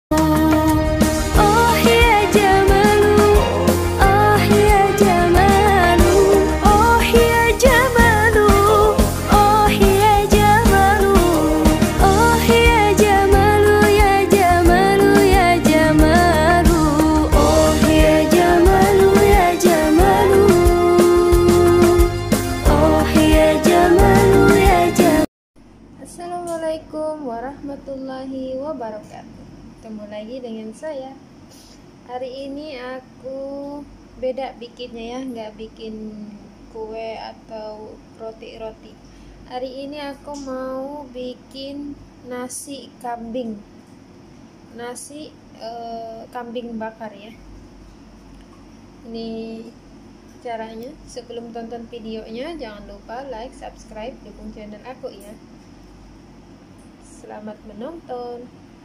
Assalamualaikum warahmatullahi wabarakatuh. Ketemu lagi dengan saya. Hari ini aku beda bikinnya ya, nggak bikin kue atau roti. Hari ini aku mau bikin nasi kambing, kambing bakar ya. Ini caranya. Sebelum tonton videonya, jangan lupa like, subscribe, dukung channel aku ya. Selamat menonton.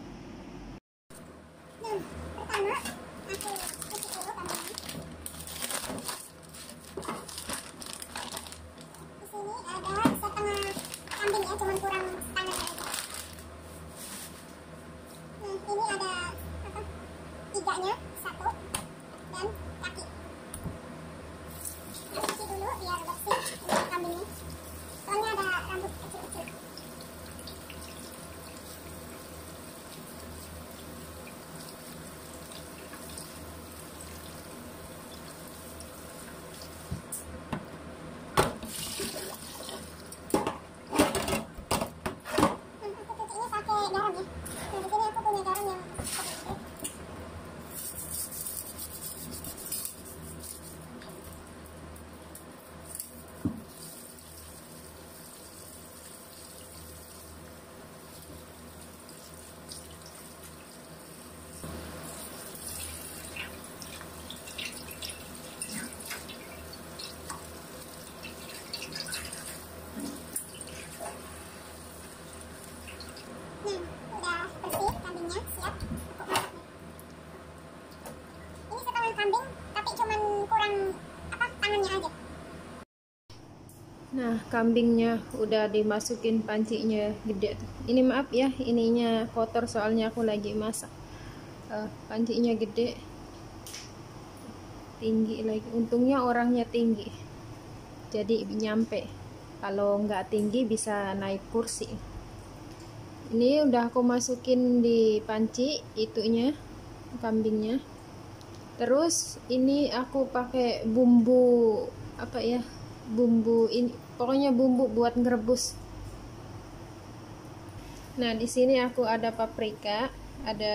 Pertama, aku cuci dulu kambingnya. Di sini ada setengah kambing ya, cuman kurang setengah aja. Nah, ini ada tiganya, satu dan kaki. Aku cuci dulu biar bersih untuk kambingnya. Soalnya ada rambut kecil-kecil. Udah bersih kambingnya, siap untuk masaknya. Ini setengah kambing, tapi cuman kurang tangannya aja. Nah, kambingnya udah dimasukin pancinya gede tuh. Ini maaf ya, ininya kotor soalnya aku lagi masak. Pancinya gede, tinggi lagi. Untungnya orangnya tinggi, jadi nyampe. Kalau nggak tinggi bisa naik kursi. Ini udah aku masukin di panci itunya, kambingnya. Terus ini aku pakai bumbu apa ya? Bumbu ini, pokoknya bumbu buat ngerebus. Nah, di sini aku ada paprika, ada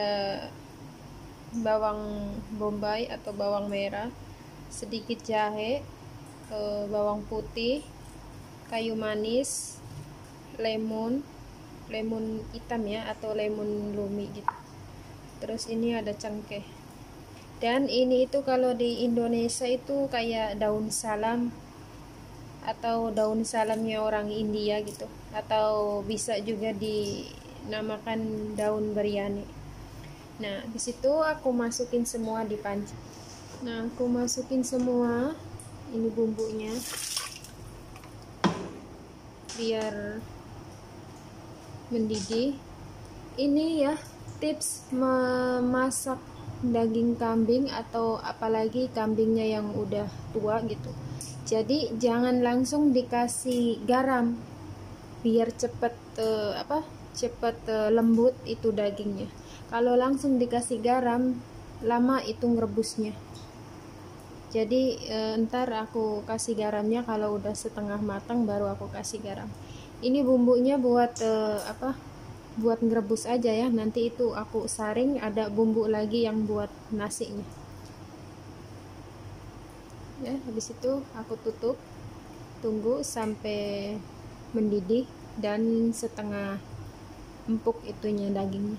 bawang bombay atau bawang merah, sedikit jahe, bawang putih, kayu manis, lemon hitam ya, atau lemon lumi gitu. Terus ini ada cengkeh. Dan ini itu kalau di Indonesia itu kayak daun salam atau daun salamnya orang India gitu, atau bisa juga dinamakan daun biryani. Nah, di situ aku masukin semua di panci. Nah, aku masukin semua ini bumbunya biar mendidih. Ini ya tips memasak daging kambing atau apalagi kambingnya yang udah tua gitu. Jadi jangan langsung dikasih garam biar cepet lembut itu dagingnya. Kalau langsung dikasih garam lama itu ngerebusnya. Jadi ntar aku kasih garamnya kalau udah setengah matang, baru aku kasih garam. Ini bumbunya buat buat ngerebus aja ya. Nanti itu aku saring, ada bumbu lagi yang buat nasinya. Ya, habis itu aku tutup, tunggu sampai mendidih dan setengah empuk itunya dagingnya.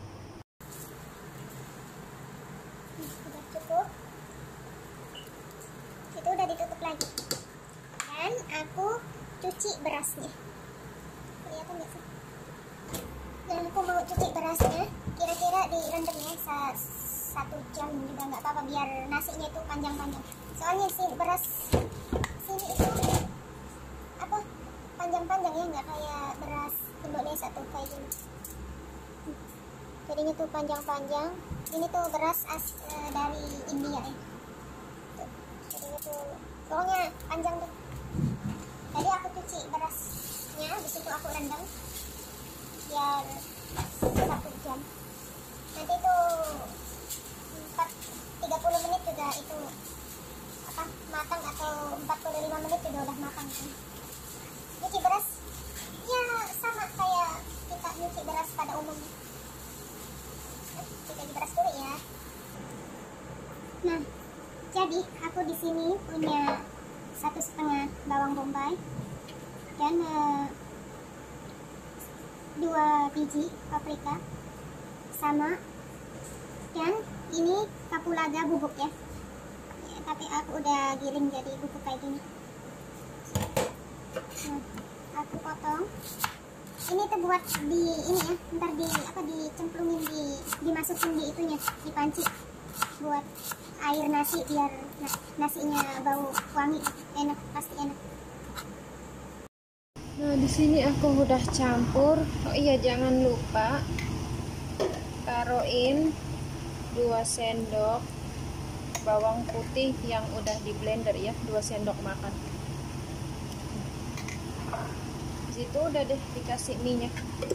Sudah cukup. Itu udah ditutup lagi. Dan aku cuci berasnya. Kelihatan nggak sih? Dan aku mau cuci berasnya, kira-kira direndam ya 1 jam juga nggak apa-apa, biar nasinya itu panjang-panjang. Soalnya si beras sini itu panjang-panjang ya, nggak kayak beras Indonesia tuh kayak gini. Jadinya tuh panjang-panjang. Ini tuh beras dari India ya. Tuh. Jadinya tuh pokoknya panjang tuh. Tadi aku cuci berasnya, habis itu aku rendam biar 1 jam. Nanti tuh 30 menit juga itu apa matang, atau 45 menit juga udah matang kan. Cuci beras ya sama kayak kita nyuci beras pada umumnya. Kita cuci beras dulu ya. Nah, jadi aku di sini punya 1,5 bawang bombay dan 2 biji paprika sama, dan ini kapulaga bubuk ya. Tapi aku udah giling jadi bubuk kayak gini. Nah, aku potong. Ini tuh buat di ini ya, ntar di apa dicemplungin, dimasukin di itunya, di panci buat air nasi biar nasinya bau wangi, enak, pasti enak. Nah, di sini aku udah campur. Oh iya, jangan lupa taruhin 2 sendok bawang putih yang udah di blender ya, 2 sendok makan. Di situ udah deh dikasih minyak.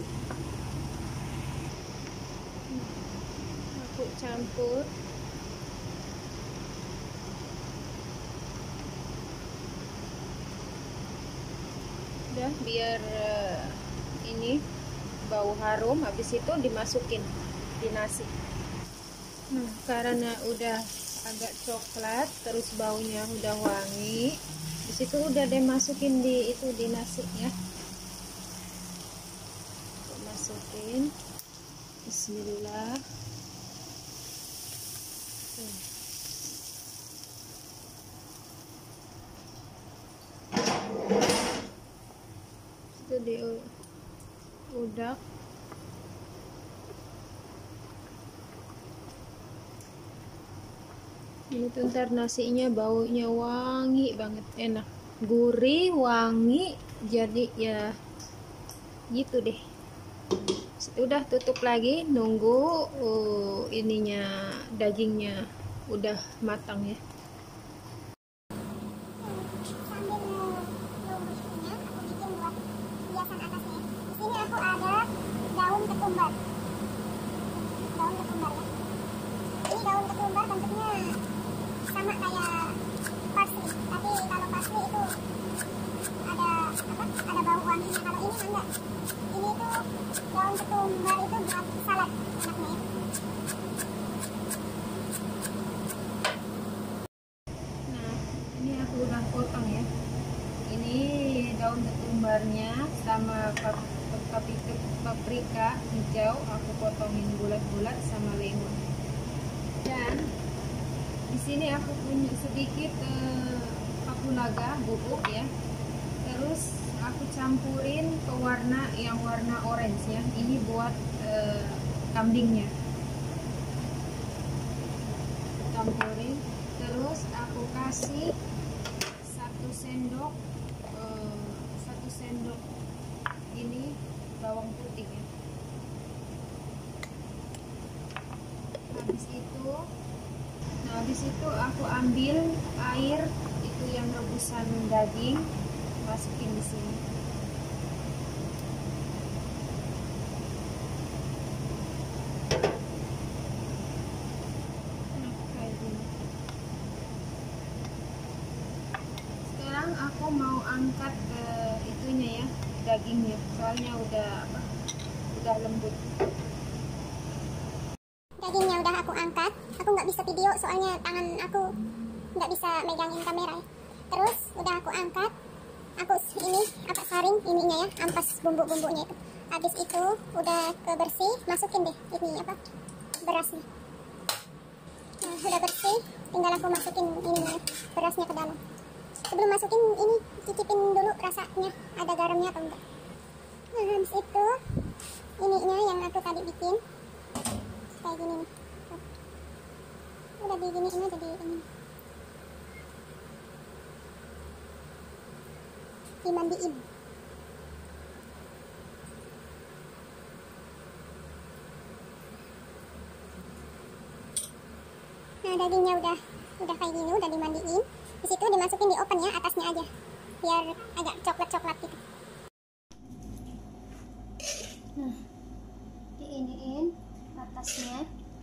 Aku campur. Udah, biar ini bau harum, habis itu dimasukin di nasi. Nah, karena udah agak coklat, terus baunya udah wangi, di situ udah deh masukin di itu, di nasi ya. Masukin, bismillah. Itu diudak. Ini tuh ntar nasinya baunya wangi banget, enak, gurih, wangi, jadi ya gitu deh. Udah tutup lagi, nunggu ininya, dagingnya udah matang ya. Sambil nunggu itunya, aku bikin buat hiasan atasnya. Di sini aku ada daun ketumbar. Daun ketumbar ya. Ini daun ketumbar bentuknya sama kayak parsley, tapi kalau parsley itu ada apa? Ada bau wanginya. Kalau ini enggak. Ini tuh daun ketumbar itu buat salad enaknya ya. Nah, ini aku udah potong ya. Ini daun ketumbarnya sama paprika hijau, aku potongin bulat-bulat sama lemon. Dan di sini aku punya sedikit kapulaga bubuk ya. Terus aku campurin ke warna yang warna orange ya. Ini buat kambingnya. Campurin. Terus aku kasih 1 sendok ini bawang putih ya. Habis itu aku ambil air itu yang rebusan daging, masukin di sini. Nah, kayak gini. Sekarang aku mau angkat itunya ya, dagingnya, soalnya udah lembut. Dagingnya udah aku angkat. Aku nggak bisa video soalnya tangan aku nggak bisa megangin kamera ya. Terus udah aku angkat. Aku ini apa saring ininya ya, ampas bumbu-bumbunya itu. Habis itu udah kebersih, masukin deh ini apa berasnya. Nah, udah bersih, tinggal aku masukin ininya berasnya ke dalam. Sebelum masukin ini cicipin dulu rasanya ada garamnya atau enggak. Nah, habis itu ininya yang aku tadi bikin kayak gini nih. Udah diginiin aja di ini. Dimandiin. dagingnya udah kayak gini, udah dimandiin. Di situ dimasukin di oven ya, atasnya aja, biar agak coklat-coklat gitu. Nah, diiniin atasnya.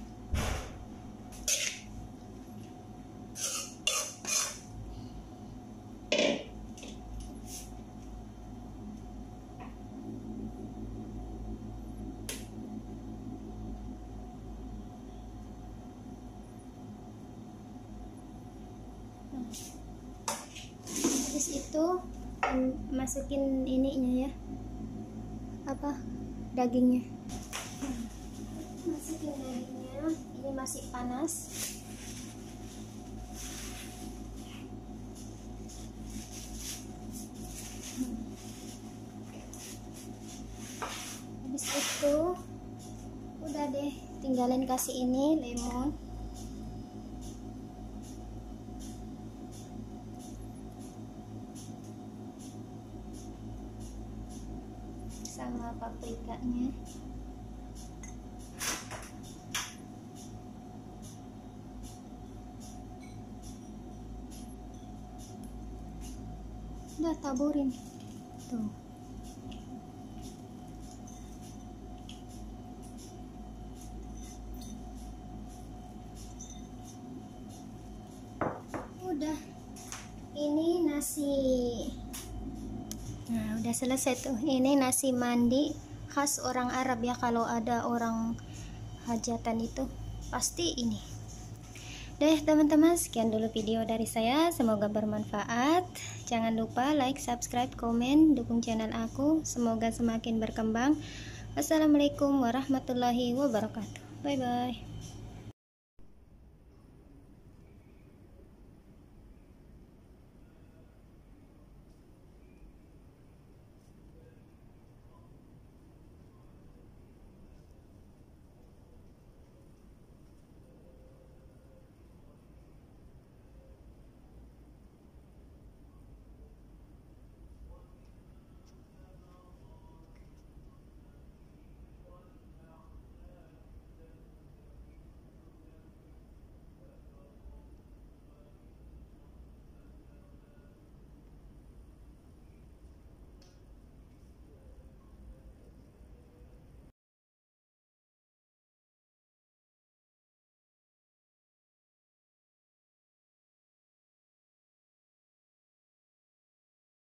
Habis itu masukin ininya ya, apa, dagingnya. Masukin dagingnya, ini masih panas. Habis itu udah deh, tinggalin kasih ini lemon. Sama paprikanya. Udah taburin tuh. Udah, ini nasi. Nah, udah selesai tuh. Ini nasi mandi khas orang Arab ya. Kalau ada orang hajatan itu pasti ini. Deh teman-teman, sekian dulu video dari saya. Semoga bermanfaat. Jangan lupa like, subscribe, komen, dukung channel aku. Semoga semakin berkembang. Wassalamualaikum warahmatullahi wabarakatuh. Bye bye.